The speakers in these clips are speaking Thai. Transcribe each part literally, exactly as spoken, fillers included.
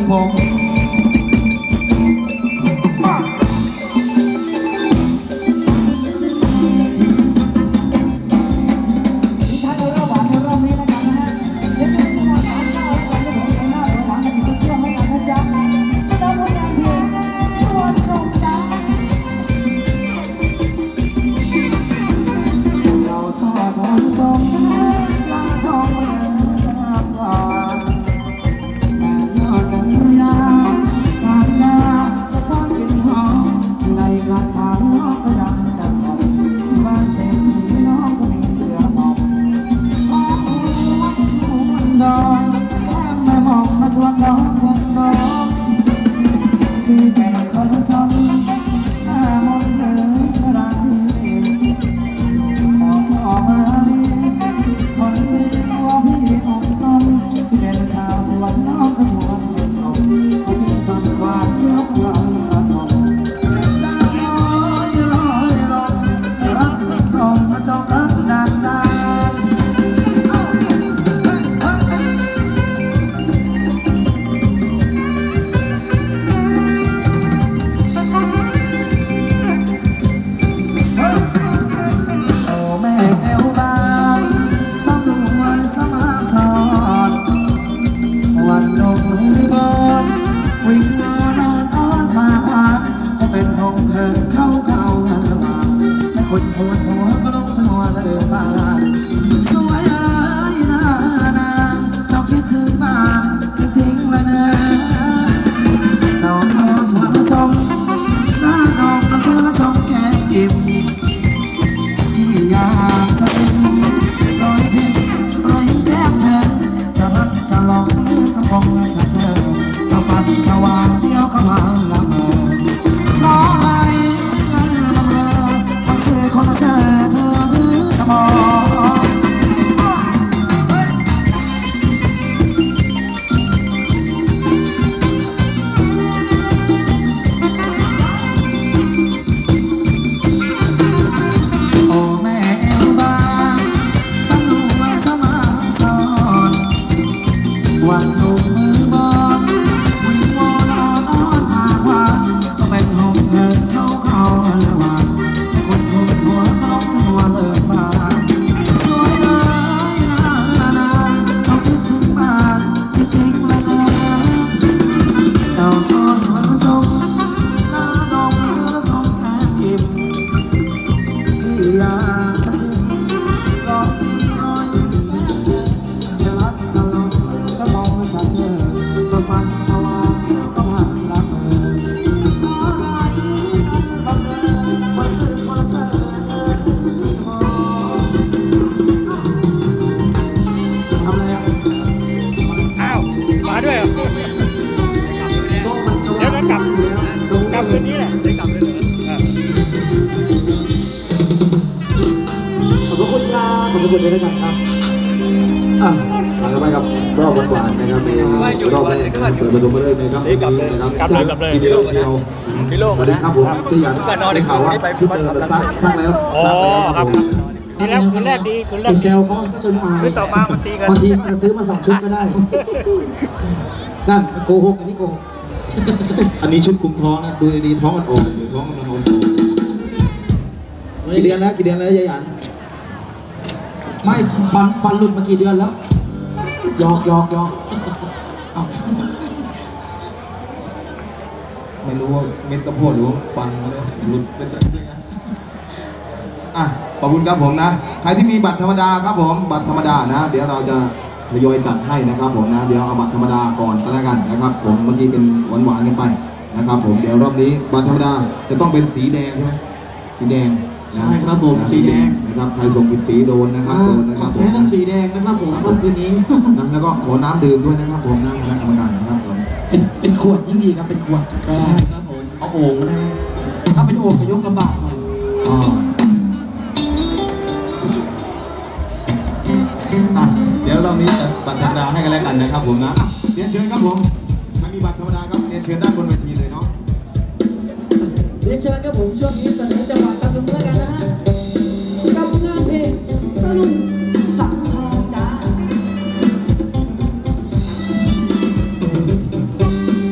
ผมทีเดียวเชียวสวัสดีครับผมจะยันได้ข่าวว่าชุดเดิมซักซักแล้วซักแล้วครับผมทีแรกคืนแรกดีคืนแรกไปเซลเขาจนอายคืนต่อมามันตีกันบางทีเราซื้อมาสองชุดก็ได้นั่นโกหกอันนี้โกหกอันนี้ชุดคุมท้องนะดูดีๆท้องมันออกหรือท้องมันออกกี่เดือนแล้วกี่เดือนแล้วยายยันไม่ฟันฟันหลุดมากี่เดือนแล้วยอกยอกยอกไม่รู้ว่าเม็ดกระโพดหรือว่าฟันมันหลุดเป็นยังไงอ่ะขอบคุณครับผมนะใครที่มีบัตรธรรมดาครับผมบัตรธรรมดานะเดี๋ยวเราจะทยอยจัดให้นะครับผมนะเดี๋ยวเอาบัตรธรรมดาก่อนก็แล้วกันนะครับผมเมื่อกี้เป็นหวานๆกันไปนะครับผมเดี๋ยวรอบนี้บัตรธรรมดาจะต้องเป็นสีแดงใช่ไหมสีแดงใช่ครับผมสีแดงนะครับใครส่งผิดสีโดนนะครับโดนนะครับผมแค่ต้องสีแดงนะครับผมเมื่อคืนนี้นะแล้วก็ขอน้ำดื่มด้วยนะครับผมนะคณะกรรมการนะครับผมเป็นเป็นขวดยิ่งดีครับเป็นขวดครับผมเอาโอ่งมาได้ไหมถ้าเป็นโอ่งก็ยกลำบากหน่อยอ๋ออ่ะเดี๋ยวรอบนี้จะบัตรธรรมดาให้กันแล้วกันนะครับผมนะเรียนเชิญครับผมใครมีบัตรธรรมดาครับเรียนเชิญด้านบนเวทีเลยเนาะเรียนเชิญครับผมช่วงนี้เสนอจังหวัดตะลุงแล้วกันนะฮะกับงานเพลงตะลุงสักทองจ้า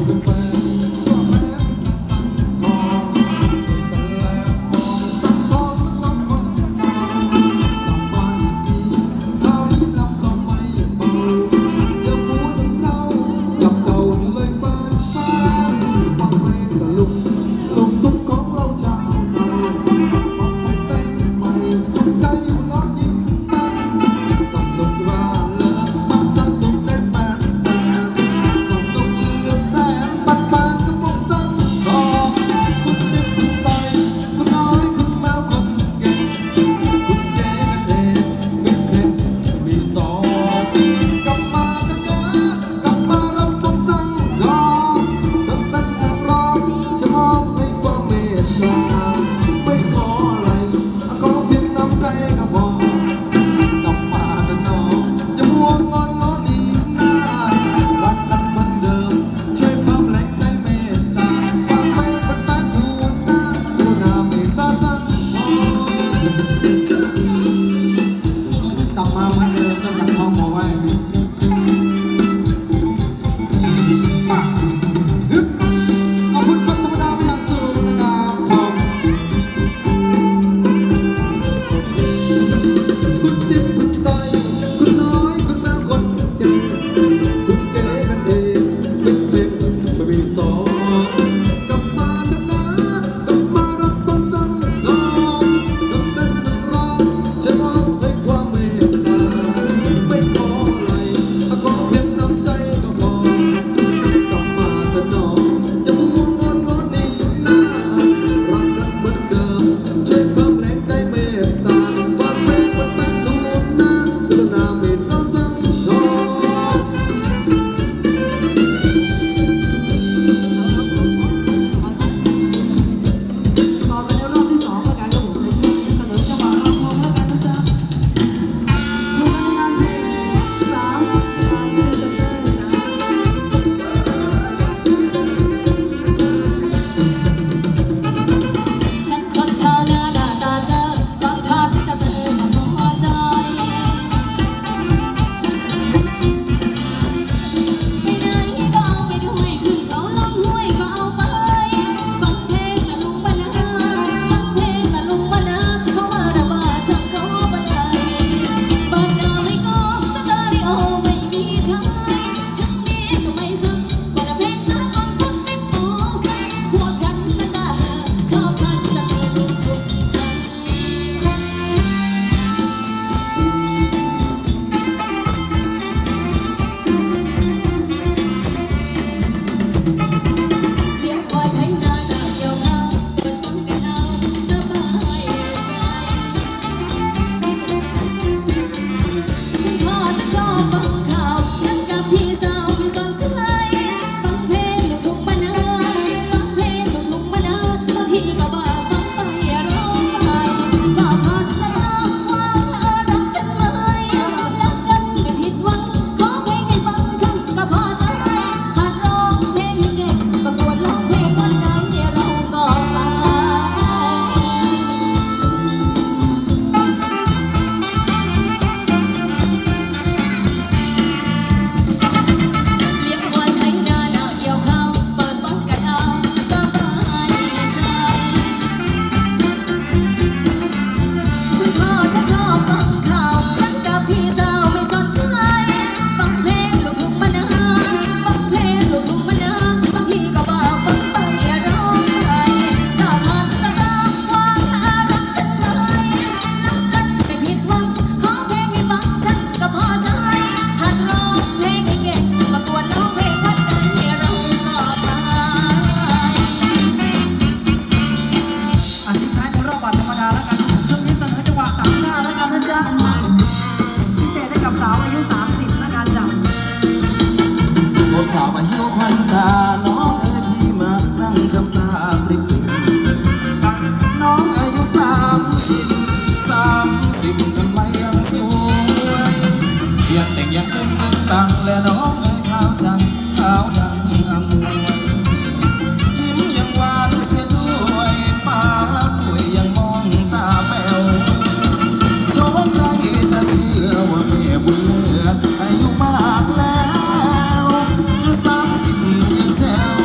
สาวมาหิ้วควันตาน้องเอ๋ยพี่มานั่งจำตาปริบน้องอายุสามสิบสามสิบทำไมยังสวยยังเด็กยังเล่นตึงตังและน้องเอ๋ยขาวจังขาวดังอมวยยิ้มยังหวานเสียด้วยป้าป่วยยังมองตาแป๋วโชคใครจะเชื่อว่าแม่บุญเหลืออายุมากแล้วสามสิบยังแจ๋ว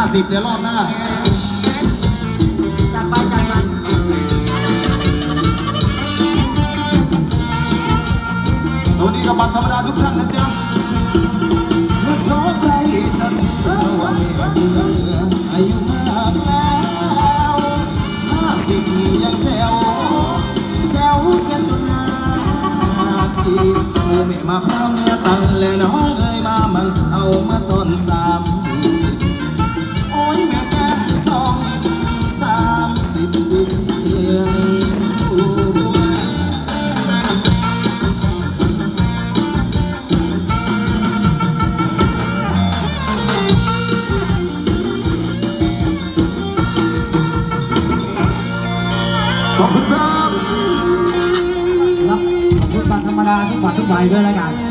สิบเดี๋ยวรอบหน้าจัดไปจัดไปสวัสดีกับบัตรธรรมดาทุกท่านนะจ๊ะเมื่อท้อใครจะเชื่อว่าไม่เหลืออายุมากแล้วห้าสิบยังแจ๋วแจ๋วเสียจนหน้าทีโอ้แม่มาพร้าวเนื้อตันและน้องเอ้ยมามันเอามาต้นสามสิบโอ้ยแม่แก่สองสามสิบเสียงสูง ขอบคุณครับรับขอบคุณบัตรธรรมดาทุกบัตรทุกใบด้วยแล้วกัน